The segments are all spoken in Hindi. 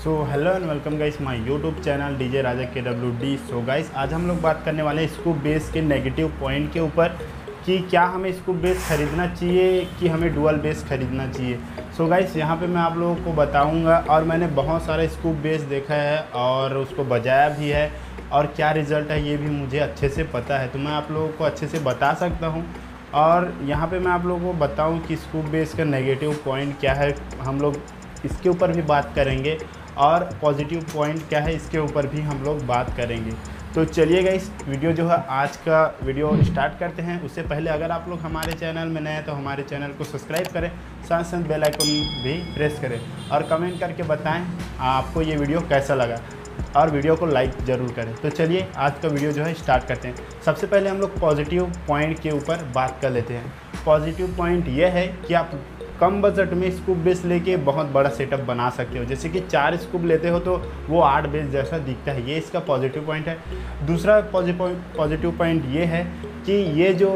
So hello and welcome guys my YouTube channel DJ Raja KWD। So guys आज हम लोग बात करने वाले हैं स्कूप बेस के नेगेटिव पॉइंट के ऊपर कि क्या हमें स्कूप बेस ख़रीदना चाहिए कि हमें डुअल बेस ख़रीदना चाहिए। सो गाइस यहाँ पे मैं आप लोगों को बताऊंगा और मैंने बहुत सारा स्कूप बेस देखा है और उसको बजाया भी है और क्या रिज़ल्ट है ये भी मुझे अच्छे से पता है, तो मैं आप लोगों को अच्छे से बता सकता हूँ। और यहाँ पे मैं आप लोगों को बताऊँ कि स्कूप बेस का नेगेटिव पॉइंट क्या है, हम लोग इसके ऊपर भी बात करेंगे और पॉजिटिव पॉइंट क्या है इसके ऊपर भी हम लोग बात करेंगे। तो चलिएगा इस वीडियो जो है आज का वीडियो स्टार्ट करते हैं। उससे पहले अगर आप लोग हमारे चैनल में नए हैं तो हमारे चैनल को सब्सक्राइब करें, साथ साथ बेल आइकन भी प्रेस करें और कमेंट करके बताएं आपको ये वीडियो कैसा लगा और वीडियो को लाइक ज़रूर करें। तो चलिए आज का वीडियो जो है स्टार्ट करते हैं। सबसे पहले हम लोग पॉजिटिव पॉइंट के ऊपर बात कर लेते हैं। पॉजिटिव पॉइंट ये है कि आप कम बजट में स्कूप बेस लेके बहुत बड़ा सेटअप बना सकते हो। जैसे कि 4 स्कूप लेते हो तो वो 8 बेस जैसा दिखता है, ये इसका पॉजिटिव पॉइंट है। दूसरा पॉजिटिव पॉइंट ये है कि ये जो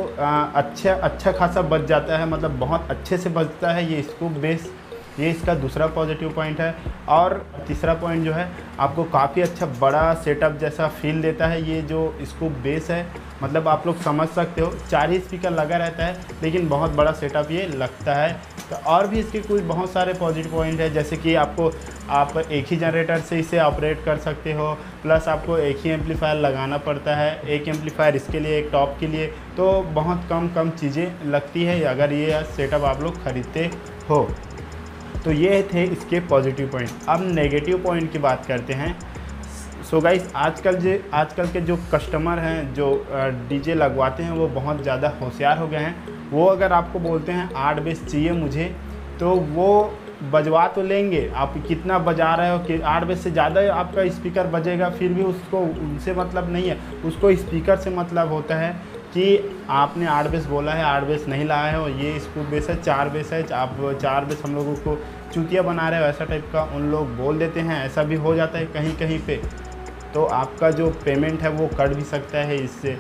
अच्छा खासा बच जाता है, मतलब बहुत अच्छे से बचता है ये स्कूप बेस, ये इसका दूसरा पॉजिटिव पॉइंट है। और तीसरा पॉइंट जो है आपको काफ़ी अच्छा बड़ा सेटअप जैसा फील देता है ये जो स्कूप बेस है। मतलब आप लोग समझ सकते हो 4 ही स्पीकर लगा रहता है लेकिन बहुत बड़ा सेटअप ये लगता है। तो और भी इसके कुछ बहुत सारे पॉजिटिव पॉइंट है, जैसे कि आप एक ही जनरेटर से इसे ऑपरेट कर सकते हो, प्लस आपको एक ही एम्पलीफायर लगाना पड़ता है, एक एम्पलीफायर इसके लिए एक टॉप के लिए, तो बहुत कम चीज़ें लगती है अगर ये सेटअप आप लोग ख़रीदते हो। तो ये थे इसके पॉजिटिव पॉइंट। अब नेगेटिव पॉइंट की बात करते हैं। सो गाइस आजकल के जो कस्टमर हैं जो डीजे लगवाते हैं वो बहुत ज़्यादा होशियार हो गए हैं। वो अगर आपको बोलते हैं 8 बेस चाहिए मुझे, तो वो बजवा तो लेंगे, आप कितना बजा रहे हो कि 8 बेस से ज़्यादा आपका स्पीकर बजेगा फिर भी उसको उनसे मतलब नहीं है, उसको स्पीकर से मतलब होता है कि आपने 8 बेस बोला है, 8 बेस नहीं लाए हो, ये स्कूप बेस है 4 बेस है, आप 4 बेस हम लोगों को चूतिया बना रहे हो, ऐसा टाइप का उन लोग बोल देते हैं। ऐसा भी हो जाता है कहीं कहीं पे, तो आपका जो पेमेंट है वो कट भी सकता है इससे,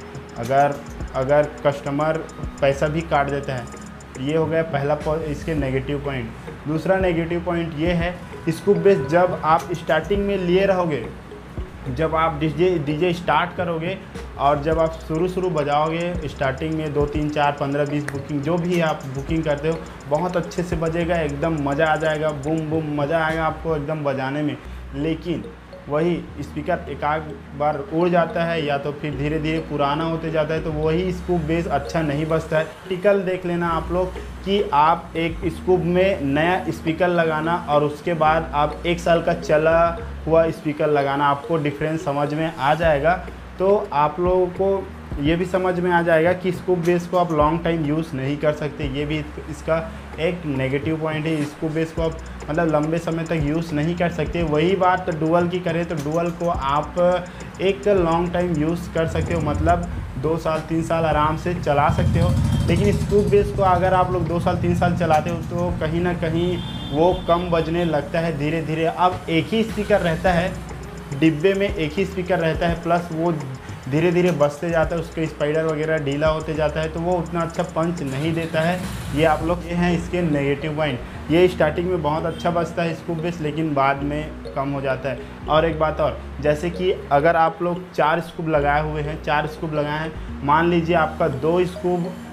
अगर कस्टमर पैसा भी काट देता है। ये हो गया पहला इसके नेगेटिव पॉइंट। दूसरा नेगेटिव पॉइंट ये है स्कूप बेस जब आप स्टार्टिंग में लिए रहोगे, जब आप डीजे स्टार्ट करोगे और जब आप शुरू बजाओगे स्टार्टिंग में 2 3 4 15 20 बुकिंग जो भी आप बुकिंग करते हो बहुत अच्छे से बजेगा, एकदम मज़ा आ जाएगा, बूम बूम मज़ा आएगा आपको एकदम बजाने में। लेकिन वही स्पीकर एक आध बार उड़ जाता है या तो फिर धीरे धीरे पुराना होते जाता है, तो वही स्कूप बेस अच्छा नहीं बजता है। टिकल देख लेना आप लोग कि आप एक स्कूप में नया स्पीकर लगाना और उसके बाद आप 1 साल का चला हुआ स्पीकर लगाना, आपको डिफरेंस समझ में आ जाएगा। तो आप लोगों को ये भी समझ में आ जाएगा कि स्कूप बेस को आप लॉन्ग टाइम यूज़ नहीं कर सकते। ये भी इसका एक नेगेटिव पॉइंट है, स्कूप बेस को आप मतलब लंबे समय तक यूज़ नहीं कर सकते। वही बात डुअल की करें तो डुअल को आप एक लॉन्ग टाइम यूज़ कर सकते हो, मतलब 2 साल 3 साल आराम से चला सकते हो। लेकिन स्कूप बेस को अगर आप लोग 2 साल 3 साल चलाते हो तो कहीं ना कहीं वो कम बजने लगता है धीरे धीरे। अब एक ही स्पीकर रहता है डिब्बे में, एक ही स्पीकर रहता है, प्लस वो धीरे धीरे बजते जाता है, उसके स्पाइडर वगैरह ढीला होते जाता है, तो वो उतना अच्छा पंच नहीं देता है। ये आप लोग ये हैं इसके नेगेटिव पॉइंट। ये स्टार्टिंग में बहुत अच्छा बजता है स्कूप बेस लेकिन बाद में कम हो जाता है। और एक बात और, जैसे कि अगर आप लोग 4 स्कूप लगाए हुए हैं, 4 स्कूप लगाए हैं, मान लीजिए आपका 2 स्कूप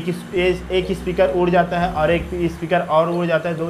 एक स्पीकर उड़ जाता है और एक स्पीकर और उड़ जाता है,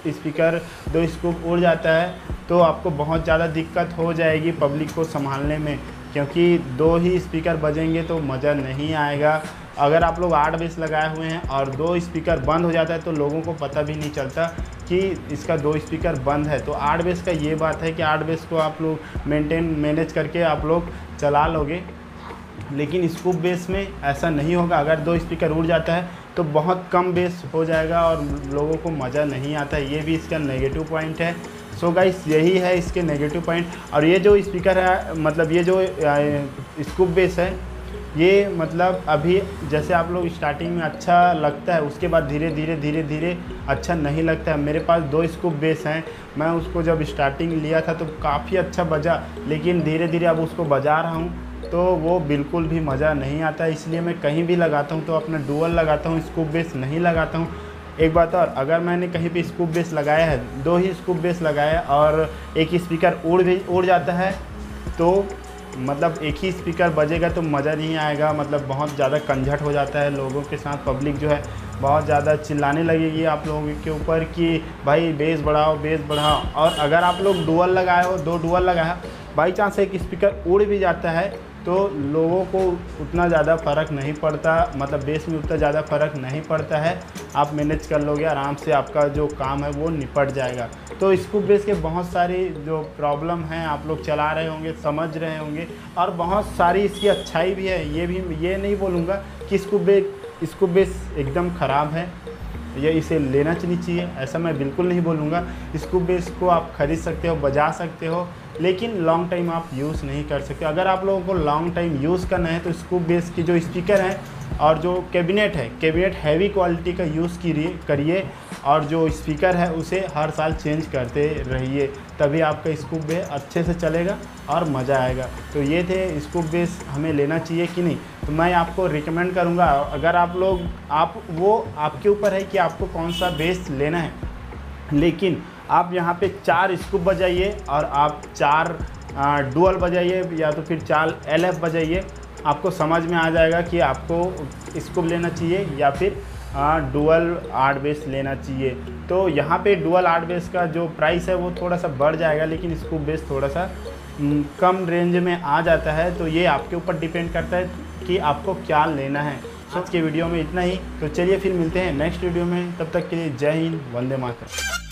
2 स्कूप उड़ जाता है, तो आपको बहुत ज़्यादा दिक्कत हो जाएगी पब्लिक को संभालने में, क्योंकि 2 ही स्पीकर बजेंगे तो मज़ा नहीं आएगा। अगर आप लोग 8 बेस लगाए हुए हैं और 2 स्पीकर बंद हो जाता है तो लोगों को पता भी नहीं चलता कि इसका 2 स्पीकर बंद है। तो 8 बेस का ये बात है कि 8 बेस को आप लोग मैनेज करके आप लोग चला लोगे, लेकिन स्कूप बेस में ऐसा नहीं होगा। अगर 2 स्पीकर उड़ जाता है तो बहुत कम बेस हो जाएगा और लोगों को मज़ा नहीं आता। ये भी इसका नेगेटिव पॉइंट है। सो गाइस यही है इसके नेगेटिव पॉइंट। और ये जो स्पीकर है, मतलब ये जो स्कूप बेस है, ये मतलब अभी जैसे आप लोग स्टार्टिंग में अच्छा लगता है, उसके बाद धीरे धीरे अच्छा नहीं लगता है। मेरे पास 2 स्कूप बेस हैं, मैं उसको जब स्टार्टिंग लिया था तो काफ़ी अच्छा बजा, लेकिन धीरे धीरे अब उसको बजा रहा हूँ तो वो बिल्कुल भी मज़ा नहीं आता। इसलिए मैं कहीं भी लगाता हूँ तो अपना डुअल लगाता हूँ, स्कूप बेस नहीं लगाता हूँ। एक बात और, अगर मैंने कहीं पे स्कूप बेस लगाया है, 2 ही स्कूप बेस लगाया है और एक स्पीकर उड़ जाता है, तो मतलब एक ही स्पीकर बजेगा तो मज़ा नहीं आएगा, मतलब बहुत ज़्यादा कंझट हो जाता है लोगों के साथ। पब्लिक जो है बहुत ज़्यादा चिल्लाने लगेगी आप लोगों के ऊपर कि भाई बेस बढ़ाओ, बेस बढ़ाओ। और अगर आप लोग डुअल लगाए हो, 2 डुअल लगाया, बाई चांस एक स्पीकर उड़ भी जाता है तो लोगों को उतना ज़्यादा फ़र्क नहीं पड़ता, मतलब बेस में उतना ज़्यादा फ़र्क नहीं पड़ता है। आप मैनेज कर लोगे आराम से, आपका जो काम है वो निपट जाएगा। तो स्कूप बेस के बहुत सारी जो प्रॉब्लम हैं आप लोग चला रहे होंगे, समझ रहे होंगे, और बहुत सारी इसकी अच्छाई भी है। ये नहीं बोलूँगा कि स्कूप बेस एकदम ख़राब है या इसे लेना चाहिए, ऐसा मैं बिल्कुल नहीं बोलूँगा। स्कूप बेस को आप ख़रीद सकते हो, बजा सकते हो, लेकिन लॉन्ग टाइम आप यूज़ नहीं कर सकते। अगर आप लोगों को लॉन्ग टाइम यूज़ करना है तो स्कूप बेस की जो स्पीकर है और जो कैबिनेट है, कैबिनेट हैवी क्वालिटी का यूज़ करिए, और जो स्पीकर है उसे हर साल चेंज करते रहिए, तभी आपका स्कूप बेस अच्छे से चलेगा और मज़ा आएगा। तो ये थे स्कूप बेस हमें लेना चाहिए कि नहीं, तो मैं आपको रिकमेंड करूँगा। अगर आप लोग वो आपके ऊपर है कि आपको कौन सा बेस लेना है, लेकिन आप यहाँ पे 4 स्कूप बजाइए और आप 4 डुअल बजाइए या तो फिर 4 LF बजाइए, आपको समझ में आ जाएगा कि आपको स्कूप लेना चाहिए या फिर डुअल 8 बेस लेना चाहिए। तो यहाँ पे डुअल 8 बेस का जो प्राइस है वो थोड़ा सा बढ़ जाएगा, लेकिन स्कूप बेस थोड़ा सा कम रेंज में आ जाता है। तो ये आपके ऊपर डिपेंड करता है कि आपको क्या लेना है। आज के वीडियो में इतना ही, तो चलिए फिर मिलते हैं नेक्स्ट वीडियो में, तब तक के लिए जय हिंद, वंदे मातरम।